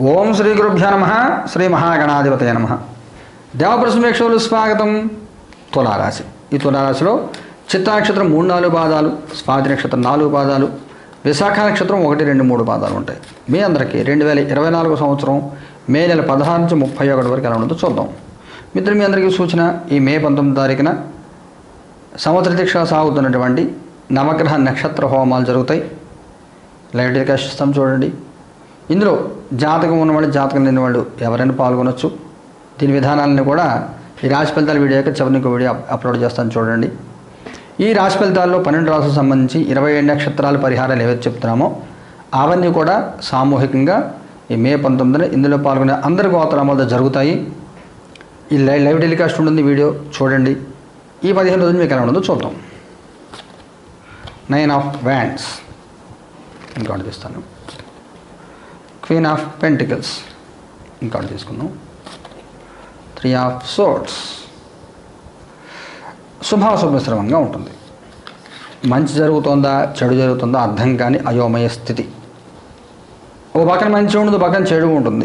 ఓం శ్రీ గురుభ్యో నమః. శ్రీ మహాగణాధిపతయ నమః. దేవప్రసమేక్షలు స్వాగతం. తులారాశి. ఈ తులారాశిలో చిత్తా నక్షత్రం 3-4 పాదాలు, స్వాతి నక్షత్రం 4 పాదాలు, విశాఖ నక్షత్రం 1, 2, 3 పాదాలు ఉంటాయి. మీ అందరికీ 2024 సంవత్సరం మే నెల 16 నుంచి 31 వరకు ఎలా ఉంటుందో చూద్దాం. మిత్రులు, మీ అందరికీ సూచన, ఈ మే 19 తారీఖున సంవత్సర దీక్ష సాగుతున్నటువంటి నవగ్రహ నక్షత్ర హోమాలు జరుగుతాయి. లైవ్ టెలికాస్ట్ ఇస్తాం చూడండి. ఇందులో జాతకం ఉన్నవాళ్ళు, జాతకం లేని వాళ్ళు ఎవరైనా పాల్గొనవచ్చు. దీని విధానాలను కూడా ఈ రాశి ఫలితాల వీడియో యొక్క చివరికి ఇంకో వీడియో అప్లోడ్ చేస్తాను చూడండి. ఈ రాశి ఫలితాల్లో 12 రాశులకు సంబంధించి 27 నక్షత్రాల పరిహారాలు ఏవైతే చెప్తున్నామో అవన్నీ కూడా సామూహికంగా ఈ మే 19న ఇందులో పాల్గొనే అందరి గోత్రామాలతో జరుగుతాయి. ఈ లైవ్ టెలికాస్ట్ ఉంటుంది, వీడియో చూడండి. ఈ 15 రోజులు మీకు ఎలా ఉండదో చూద్దాం. 9 ఆఫ్ వ్యాండ్స్ ఇంకోటి తీస్తాను. క్వీన్ ఆఫ్ పెంటికల్స్ ఇంకోటి తీసుకుందాం. 3 ఆఫ్ సోర్డ్స్. శుభాశుభశ్రమంగా ఉంటుంది. మంచి జరుగుతుందా చెడు జరుగుతుందా అర్థం కాని అయోమయ స్థితి. ఓ పక్కన మంచి ఉండదు, పక్కన చెడు ఉంటుంది.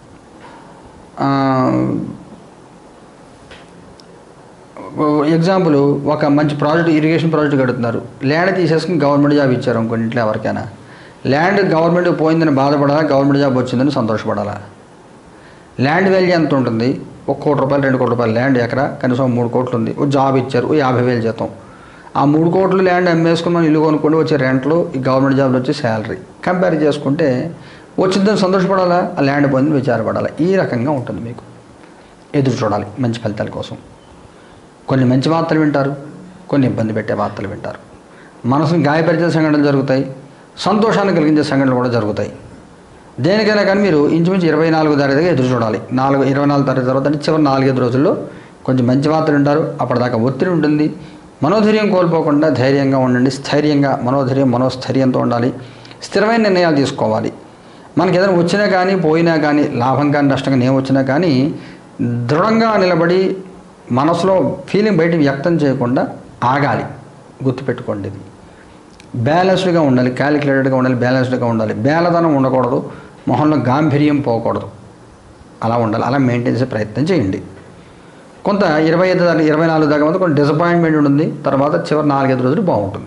ఎగ్జాంపుల్, ఒక మంచి ప్రాజెక్ట్, ఇరిగేషన్ ప్రాజెక్ట్ కడుతున్నారు. ల్యాండ్ తీసేసుకుని గవర్నమెంట్ జాబ్ ఇచ్చారు అనుకోండి. ఇంట్లో ఎవరికైనా ల్యాండ్ గవర్నమెంట్ పోయిందని బాధపడాలా, గవర్నమెంట్ జాబ్ వచ్చిందని సంతోషపడాలా? ల్యాండ్ వాల్యూ ఎంత ఉంటుంది? 1 కోటి రూపాయలు, 2 కోట్ల రూపాయలు ల్యాండ్ ఎకరా, కనీసం 3 కోట్లు ఉంది. ఓ జాబ్ ఇచ్చారు, 50,000 జీతం. ఆ 3 కోట్లు ల్యాండ్ అమ్మేసుకుని మనం ఇల్లు కొనుక్కోండి, వచ్చే రెంట్లు, ఈ గవర్నమెంట్ జాబ్లో వచ్చే శాలరీ కంపేర్ చేసుకుంటే వచ్చిందని సంతోషపడాలా, ఆ ల్యాండ్ పోయిందని విచారపడాలా? ఈ రకంగా ఉంటుంది. మీకు ఎదురు చూడాలి మంచి ఫలితాల కోసం. కొన్ని మంచి వార్తలు వింటారు, కొన్ని ఇబ్బంది పెట్టే వార్తలు వింటారు. మనసుని గాయపరిచే సంఘటనలు జరుగుతాయి, సంతోషాన్ని కలిగించే సంఘటనలు కూడా జరుగుతాయి. దేనికైనా కానీ మీరు ఇంచుమించు 24 తారీఖు దగ్గర ఎదురు చూడాలి. 24 తారీఖు తర్వాత అంటే చివరి 4-5 రోజుల్లో కొంచెం మంచి వార్తలు వింటారు. అప్పటిదాకా ఒత్తిడి ఉంటుంది. మనోధైర్యం కోల్పోకుండా ధైర్యంగా ఉండండి. స్థైర్యంగా, మనోస్థైర్యంతో ఉండాలి. స్థిరమైన నిర్ణయాలు తీసుకోవాలి. మనకి ఏదైనా వచ్చినా కానీ, పోయినా కానీ, లాభం కానీ నష్టం కానీ, ఏం వచ్చినా కానీ దృఢంగా నిలబడి మనసులో ఫీలింగ్ బయట వ్యక్తం చేయకుండా ఆగాలి. గుర్తుపెట్టుకోండి, ఇది బ్యాలెన్స్డ్గా ఉండాలి, క్యాలిక్యులేటెడ్గా ఉండాలి, బ్యాలెన్స్డ్గా ఉండాలి. బేలదనం ఉండకూడదు, మొహంలో గాంభీర్యం పోకూడదు. అలా ఉండాలి. అలా మెయింటైన్ చేసే ప్రయత్నం చేయండి. కొంత 24 దాకా కొంత డిసప్పాయింట్మెంట్ ఉంటుంది. తర్వాత చివరి 4-5 రోజులు బాగుంటుంది.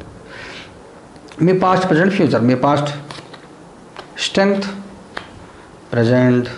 మీ పాస్ట్, ప్రజెంట్, ఫ్యూచర్. మీ past strength, present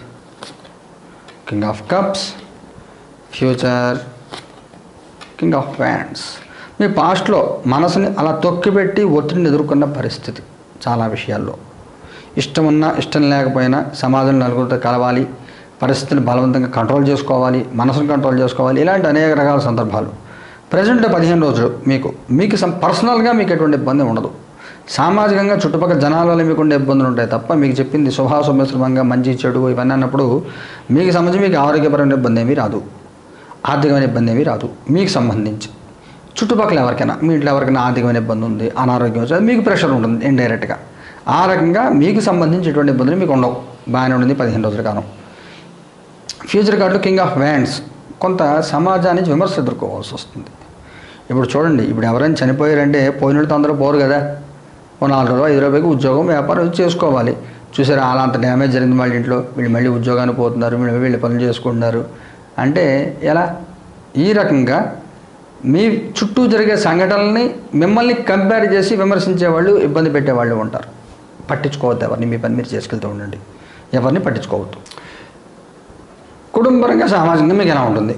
king of cups, future king of wands. మీ పాస్ట్లో మనసుని అలా తొక్కిపెట్టి ఒత్తిడిని ఎదుర్కొన్న పరిస్థితి. చాలా విషయాల్లో ఇష్టం ఉన్నా ఇష్టం లేకపోయినా సమాజంలో నలుగురితో కలవాలి, పరిస్థితిని బలవంతంగా కంట్రోల్ చేసుకోవాలి, మనసును కంట్రోల్ చేసుకోవాలి. ఇలాంటి అనేక రకాల సందర్భాలు. ప్రజెంట్ 15 రోజులు మీకు పర్సనల్గా మీకు ఎటువంటి ఇబ్బంది ఉండదు. సామాజికంగా చుట్టుపక్కల జనాల వల్ల మీకు ఉండే ఇబ్బందులు ఉంటాయి తప్ప మీకు చెప్పింది శుభాశుభశ్రమంగా మంచి చెడు ఇవన్నీ అన్నప్పుడు మీకు సంబంధించి మీకు ఆరోగ్యపరమైన ఇబ్బంది ఏమీ రాదు, ఆర్థికమైన ఇబ్బంది ఏమీ రాదు. మీకు సంబంధించి చుట్టుపక్కల ఎవరికైనా, మీ ఇంట్లో ఎవరికైనా ఆర్థికమైన ఇబ్బంది ఉంది, అనారోగ్యం వచ్చి మీకు ప్రెషర్ ఉంటుంది ఇండైరెక్ట్గా. ఆ రకంగా మీకు సంబంధించి ఎటువంటి ఇబ్బందులు మీకు ఉండవు. బాగానే ఉంటుంది 15 రోజుల కాలం. ఫ్యూచర్ కార్డులు కింగ్ ఆఫ్ వ్యాండ్స్. కొంత సమాజాన్ని విమర్శ ఎదుర్కోవాల్సి వస్తుంది. ఇప్పుడు చూడండి, ఇప్పుడు ఎవరైనా చనిపోయారంటే పోయినతో అందరూ పోరు కదా. ఓ 4 రోజులు 5 రూపాయలకి ఉద్యోగం, వ్యాపారం చేసుకోవాలి. చూసారా, అలా అంత డ్యామేజ్ జరిగింది వాళ్ళ ఇంట్లో, వీళ్ళు మళ్ళీ ఉద్యోగాన్ని పోతున్నారు, వీళ్ళు పనులు చేసుకుంటున్నారు అంటే ఎలా? ఈ రకంగా మీ చుట్టూ జరిగే సంఘటనల్ని మిమ్మల్ని కంపేర్ చేసి విమర్శించే వాళ్ళు, ఇబ్బంది పెట్టేవాళ్ళు ఉంటారు. పట్టించుకోవద్దు ఎవరిని. మీ పని మీరు చేసుకెళ్తూ ఉండండి, ఎవరిని పట్టించుకోవద్దు. కుటుంబపరంగా, సామాజికంగా మీకు ఎలా ఉంటుంది?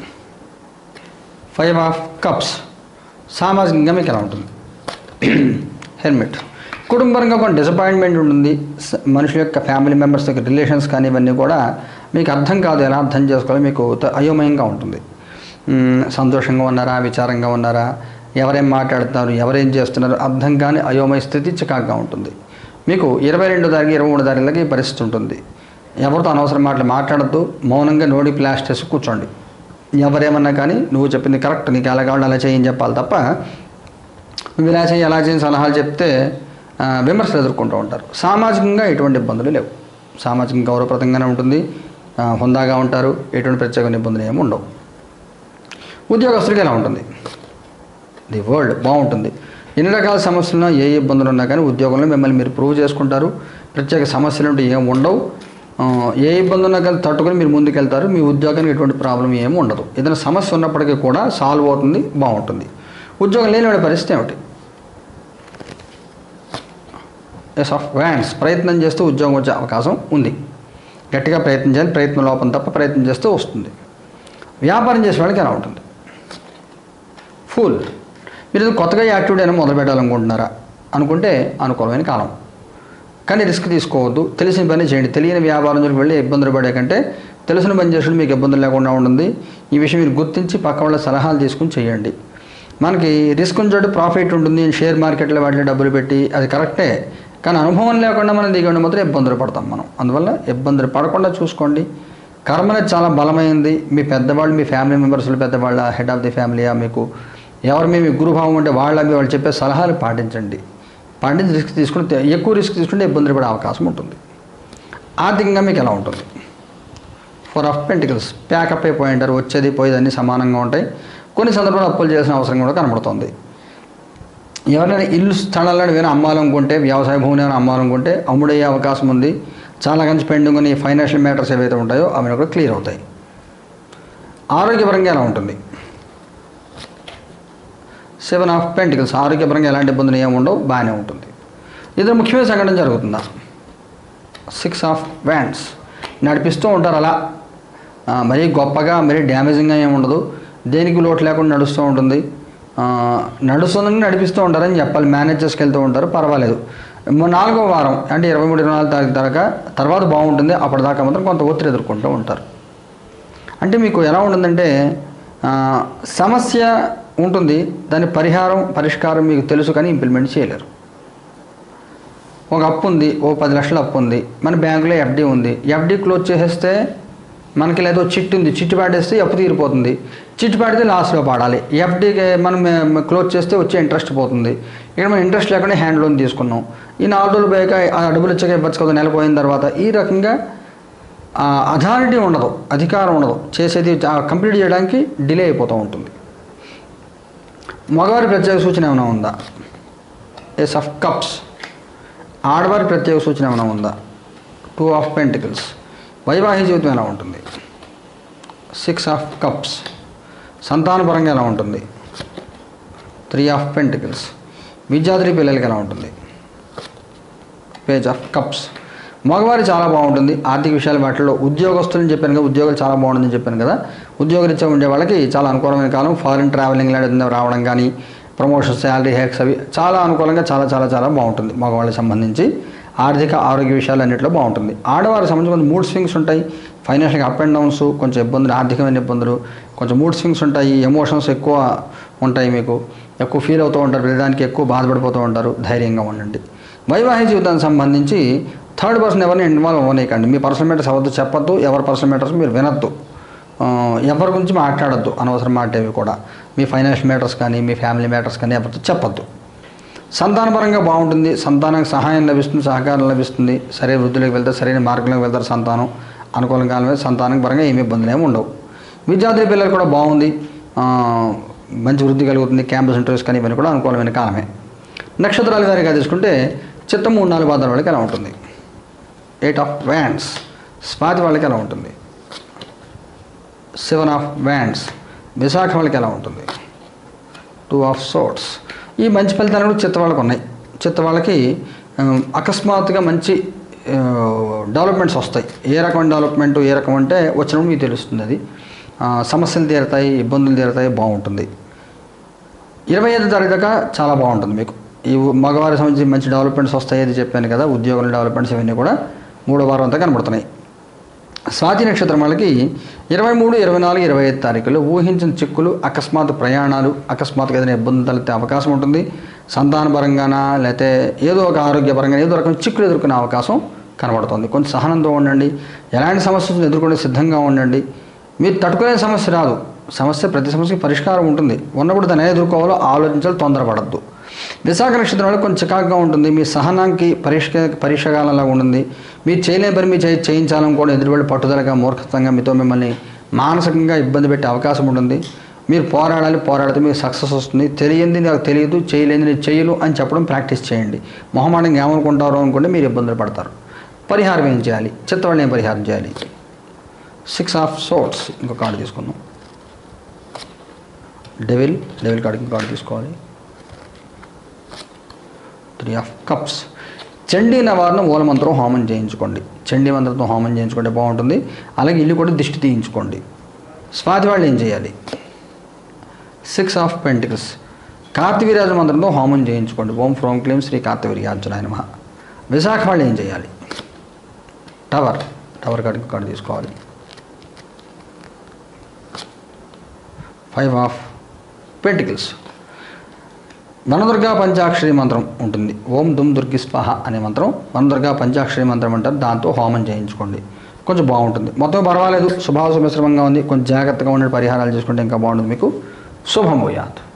5 ఆఫ్ కప్స్. సామాజికంగా మీకు ఎలా ఉంటుంది? హెల్మెట్. కుటుంబపరంగా కొంచెం డిసప్పాయింట్మెంట్ ఉంటుంది. మనుషుల యొక్క ఫ్యామిలీ మెంబర్స్ యొక్క రిలేషన్స్ కానీ ఇవన్నీ కూడా మీకు అర్థం కాదు, ఎలా అర్థం చేసుకోవాలి, మీకు అయోమయంగా ఉంటుంది. సంతోషంగా ఉన్నారా, విచారంగా ఉన్నారా, ఎవరేం మాట్లాడుతున్నారు, ఎవరేం చేస్తున్నారు అర్థం కాని అయోమయ స్థితి చికాకుగా ఉంటుంది. మీకు 22 తారీఖు 23 తారీఖులకి ఈ పరిస్థితి ఉంటుంది. ఎవరితో అనవసరం మాట్లాడద్దు, మౌనంగా నోడి ప్లాస్ట్ వేసి కూర్చోండి. ఎవరేమన్నా కానీ నువ్వు చెప్పింది కరెక్ట్, నీకు ఎలా కావాలి అలా చేయని చెప్పాలి తప్ప నువ్వు ఇలా చేయి అలా చేయని సలహాలు చెప్తే విమర్శలు ఎదుర్కొంటూ ఉంటారు. సామాజికంగా ఎటువంటి ఇబ్బందులు లేవు. సామాజికంగా గౌరవప్రదంగానే ఉంటుంది, హుందాగా ఉంటారు, ఎటువంటి ప్రత్యేకమైన ఇబ్బందులు ఏమి ఉండవు. ఉద్యోగస్తులకి ఎలా ఉంటుంది? ది వరల్డ్ బాగుంటుంది. ఎన్ని రకాల సమస్యలున్నా, ఏ ఇబ్బందులు ఉన్నా కానీ ఉద్యోగంలో మిమ్మల్ని మీరు ప్రూవ్ చేసుకుంటారు. ప్రత్యేక సమస్యలు ఏమి ఉండవు. ఏ ఇబ్బంది ఉన్నా కానీ తట్టుకొని మీరు ముందుకెళ్తారు. మీ ఉద్యోగానికి ఎటువంటి ప్రాబ్లం ఏమి ఉండదు. ఏదైనా సమస్య ఉన్నప్పటికీ కూడా సాల్వ్ అవుతుంది, బాగుంటుంది. ఉద్యోగం లేని పరిస్థితి ఏమిటి? Ace of wands. ప్రయత్నం చేస్తూ ఉద్యోగం వచ్చే అవకాశం ఉంది. గట్టిగా ప్రయత్నం చేయాలి. ప్రయత్నం లోపం తప్ప ప్రయత్నం చేస్తూ వస్తుంది. వ్యాపారం చేసే వాళ్ళకి ఎలా ఉంటుంది? ఫుల్. మీరు కొత్తగా యాక్టివిటీ అయినా మొదలు పెట్టాలనుకుంటున్నారా అనుకుంటే అనుకూలమైన కాలం. కానీ రిస్క్ తీసుకోవద్దు. తెలిసిన పని చేయండి. తెలియని వ్యాపారం జోలికి వెళ్ళి ఇబ్బందులు పడే కంటే తెలిసిన పని చేసిన మీకు ఇబ్బందులు లేకుండా ఉంటుంది. ఈ విషయం మీరు గుర్తించి పక్క వాళ్ళ సలహాలు తీసుకుని చేయండి. మనకి రిస్క్ ఉంచోటి ప్రాఫిట్ ఉంటుంది. షేర్ మార్కెట్లో వాటిలో డబ్బులు పెట్టి అది కరెక్టే. కానీ అనుభవం లేకుండా మనం దిగండి మాత్రం ఇబ్బందులు పడతాం మనం. అందువల్ల ఇబ్బందులు పడకుండా చూసుకోండి. కర్మ అనేది చాలా బలమైంది. మీ పెద్దవాళ్ళు, మీ ఫ్యామిలీ మెంబర్స్లో పెద్దవాళ్ళ, హెడ్ ఆఫ్ ది ఫ్యామిలీయా, మీకు ఎవరు మీ గురుభావం ఉంటే వాళ్ళు చెప్పే సలహాలు పాటించండి. పాటించి రిస్క్ తీసుకుంటే, ఎక్కువ రిస్క్ తీసుకుంటే ఇబ్బందులు పడే అవకాశం ఉంటుంది. ఆర్థికంగా మీకు ఎలా ఉంటుంది? 4 ఆఫ్ పెంటికల్స్. ప్యాకప్ అయిపోయింటారు. వచ్చేది పోయేది అన్నీ సమానంగా ఉంటాయి. కొన్ని సందర్భాలు అప్పులు చేయాల్సిన అవసరం కూడా కనబడుతుంది. ఎవరైనా ఇల్లు స్థలాలను ఏమైనా అమ్మాలనుకుంటే, వ్యవసాయ భూమిని ఏమైనా అమ్మాలనుకుంటే అమ్ముడయ్యే అవకాశం ఉంది. చాలా మంచి పెండింగ్ కొన్ని ఫైనాన్షియల్ మ్యాటర్స్ ఏవైతే ఉంటాయో అవి కూడా క్లియర్ అవుతాయి. ఆరోగ్యపరంగా ఎలా ఉంటుంది? 7 ఆఫ్ పెంటికల్స్. ఆరోగ్యపరంగా ఎలాంటి ఇబ్బందులు ఏమి ఉండవు, బాగానే ఉంటుంది. ఇది ముఖ్యమైన సంఘటన జరుగుతుందా? 6 ఆఫ్ వ్యాండ్స్. నడిపిస్తూ ఉంటారు అలా. మరీ గొప్పగా మరీ డ్యామేజింగ్గా ఏమి ఉండదు. దేనికి లోటు లేకుండా నడుస్తూ ఉంటుంది. నడుస్తుందని నడిపిస్తూ ఉంటారని చెప్పాలి. మేనేజ్ చేసుకెళ్తూ ఉంటారు, పర్వాలేదు. 4వ వారం అంటే 23, 24 తారీఖు దాకా తర్వాత బాగుంటుంది. అప్పటిదాకా మాత్రం కొంత ఒత్తిడి ఎదుర్కొంటూ ఉంటారు. అంటే మీకు ఎలా ఉంటుందంటే సమస్య ఉంటుంది, దాని పరిష్కారం మీకు తెలుసు కానీ ఇంప్లిమెంట్ చేయలేరు. ఒక అప్పు ఉంది, ఓ 10 లక్షల అప్పు ఉంది, మన బ్యాంకులో ఎఫ్డి ఉంది. ఎఫ్డి క్లోజ్ చేసేస్తే మనకి లేదో చిట్టు ఉంది, చిట్టు పాడేస్తే అప్పు తీరిపోతుంది. చిట్టు పాడితే లాస్లో పాడాలి. ఎఫ్డీకి మనం క్లోజ్ చేస్తే వచ్చే ఇంట్రెస్ట్ పోతుంది. ఇక్కడ మనం ఇంట్రెస్ట్ లేకుండా హ్యాండ్ లోన్ తీసుకున్నాం. ఈ 4 రోజులు పోయాక ఆ డబ్బులు వచ్చాక ఇవ్వచ్చు కదా, నెల పోయిన తర్వాత. ఈ రకంగా అథారిటీ ఉండదు, అధికారం ఉండదు. చేసేది కంప్లీట్ చేయడానికి డిలే అయిపోతూ ఉంటుంది. మగవారి ప్రత్యేక సూచన ఏమైనా ఉందా? Ace of cups. ఆడవారి ప్రత్యేక సూచన ఏమైనా ఉందా? 2 ఆఫ్ పెంటికల్స్. వైవాహిక జీవితం ఎలా ఉంటుంది? 6 ఆఫ్ కప్స్. సంతానపరంగా ఎలా ఉంటుంది? 3 ఆఫ్ పెంటికల్స్. విద్యార్థి పిల్లలకి ఎలా ఉంటుంది? Page of cups. మగవారి చాలా బాగుంటుంది. ఆర్థిక విషయాలు వాటిలో ఉద్యోగస్తులని చెప్పాను కదా, ఉద్యోగాలు చాలా బాగుంటుందని చెప్పాను కదా. ఉద్యోగరీత్యా ఉండే వాళ్ళకి చాలా అనుకూలమైన కాలం. ఫారిన్ ట్రావెలింగ్ రావడం కానీ, ప్రమోషన్, శాలరీ హైక్స్ అవి చాలా అనుకూలంగా చాలా చాలా చాలా బాగుంటుంది. మగవాళ్ళకి సంబంధించి ఆర్థిక ఆరోగ్య విషయాలు అన్నింటిలో బాగుంటుంది. ఆడవారికి సంబంధించి కొంచెం మూడ్ స్వింగ్స్ ఉంటాయి. ఫైనాన్షియల్గా అప్ అండ్ డౌన్స్, కొంచెం ఇబ్బందులు, ఆర్థికమైన ఇబ్బందులు, కొంచెం మూడ్ స్వింగ్స్ ఉంటాయి. ఎమోషన్స్ ఎక్కువ ఉంటాయి. మీకు ఎక్కువ ఫీల్ అవుతూ ఉంటారు. ప్రతిదానికి ఎక్కువ బాధపడిపోతూ ఉంటారు. ధైర్యంగా ఉండండి. వైవాహిక జీవితానికి సంబంధించి థర్డ్ పర్సన్ ఎవరిని ఇన్వాల్వ్ అవ్వనీయకండి. మీ పర్సనల్ మ్యాటర్స్ అవద్దు, చెప్పొద్దు. ఎవరి పర్సనల్ మ్యాటర్స్ మీరు వినొద్దు. ఎవరి గురించి మాట్లాడద్దు, అనవసరం మాటేవి కూడా. మీ ఫైనాన్షియల్ మ్యాటర్స్ కానీ, మీ ఫ్యామిలీ మ్యాటర్స్ కానీ ఎవరితో చెప్పొద్దు. సంతానపరంగా బాగుంటుంది. సంతానానికి సహాయం లభిస్తుంది, సహకారం లభిస్తుంది. సరైన వృద్ధిలోకి వెళ్తారు, సరైన మార్గంలోకి వెళ్తారు. సంతానం అనుకూలం కాలమే. సంతానం పరంగా ఏమి ఇబ్బందులు ఏమి ఉండవు. విద్యార్థి పిల్లలు కూడా బాగుంది. మంచి వృద్ధి కలుగుతుంది. క్యాంపస్ ఇంటర్వ్యూస్ కానీ ఇవన్నీ కూడా అనుకూలమైన కాలమే. నక్షత్రాల వారిగా తీసుకుంటే చిత్తం 3, 4 పాదాల వాళ్ళకి ఎలా ఉంటుంది? 8 ఆఫ్ వ్యాండ్స్. స్వాతి వాళ్ళకి ఎలా ఉంటుంది? 7 ఆఫ్ వ్యాండ్స్. విశాఖ వాళ్ళకి ఎలా ఉంటుంది? 2 ఆఫ్ సోర్ట్స్. ఈ మంచి ఫలితాలు కూడా చిత్త వాళ్ళకి ఉన్నాయి. చిత్త వాళ్ళకి అకస్మాత్తుగా మంచి డెవలప్మెంట్స్ వస్తాయి. ఏ రకమైన డెవలప్మెంట్, ఏ రకం అంటే వచ్చినప్పుడు మీకు తెలుస్తుంది. అది సమస్యలు తీరుతాయి, ఇబ్బందులు తీరుతాయి, బాగుంటుంది. 25వ తారీఖు దాకా చాలా బాగుంటుంది మీకు. ఈ మగవారికి సంబంధించి మంచి డెవలప్మెంట్స్ వస్తాయి. అది చెప్పాను కదా, ఉద్యోగాల డెవలప్మెంట్స్ ఇవన్నీ కూడా 3వ వారం అంతా కనబడుతున్నాయి. స్వాతి నక్షత్రం వాళ్ళకి 23, 24, 25 తారీఖులు ఊహించిన చిక్కులు, అకస్మాత్ ప్రయాణాలు, అకస్మాత్తుగా ఏదైనా ఇబ్బందులు తలెత్తే అవకాశం ఉంటుంది. సంతానపరంగానా లేకపోతే ఏదో ఒక ఆరోగ్యపరంగా ఏదో రకం చిక్కులు ఎదుర్కొనే అవకాశం కనబడుతుంది. కొంచెం సహనంతో ఉండండి. ఎలాంటి సమస్యలను ఎదుర్కొనే సిద్ధంగా ఉండండి. మీరు తట్టుకునే సమస్య రాదు. ప్రతి సమస్యకి పరిష్కారం ఉంటుంది. ఉన్నప్పుడు దాన్ని ఎలా ఎదుర్కోవాలో ఆలోచించాలి, తొందరపడద్దు. విశాఖ నక్షత్రం వల్ల కొంచెం చికాకుగా ఉంటుంది. మీ సహనానికి పరీక్షకాలంలా ఉంటుంది. మీరు చేయలేని పని మీరు చేయించాలనుకోవడం ఎదురుబడి పట్టుదలగా, మూర్ఖత్వంగా మీతో మిమ్మల్ని మానసికంగా ఇబ్బంది పెట్టే అవకాశం ఉంటుంది. మీరు పోరాడితే మీకు సక్సెస్ వస్తుంది. తెలియంది నాకు తెలియదు, చేయలేని నేను చేయను అని చెప్పడం ప్రాక్టీస్ చేయండి. మొహమాటంగా ఏమనుకుంటారో అనుకుంటే మీరు ఇబ్బందులు పడతారు. పరిహారం ఏం చేయాలి, చిత్తవళ్ళని ఏం పరిహారం చేయాలి. 6 ఆఫ్ సోర్ట్స్ ఇంకో కార్డు తీసుకుందాం. డెవిల్ కార్డు ఇంకో కార్డు తీసుకోవాలి. 3 ఆఫ్ కప్స్. చండీ నివారణ మూలమంత్రం హోమం చేయించుకోండి. చండీ మంత్రంతో హోమం చేయించుకుంటే బాగుంటుంది. అలాగే ఇల్లు కూడా దిష్టి తీయించుకోండి. స్వాతి వాళ్ళు ఏం చేయాలి, 6 ఆఫ్ పెంటికల్స్. కార్తవీర్యాజ మంత్రంతో హోమం చేయించుకోండి. ఓం ఫ్రోం క్లీం శ్రీ కార్తవీర్యార్జునాయ నమః. విశాఖ వాళ్ళు ఏం చేయాలి, టవర్ కార్డు తీసుకోవాలి. 5 ఆఫ్ పెంటికల్స్. వనదుర్గా పంచాక్షరి మంత్రం ఉంటుంది. ఓం దుమ్ దుర్గి స్వాహ అనే మంత్రం వనదుర్గా పంచాక్షరి మంత్రం అంటారు. దాంతో హోమం చేయించుకోండి, కొంచెం బాగుంటుంది. మొత్తం పర్వాలేదు, శుభాశుభ మిశ్రమంగా ఉంది. కొంచెం జాగ్రత్తగా ఉండే పరిహారాలు చేసుకుంటే ఇంకా బాగుంటుంది. మీకు శుభం భూయాత్.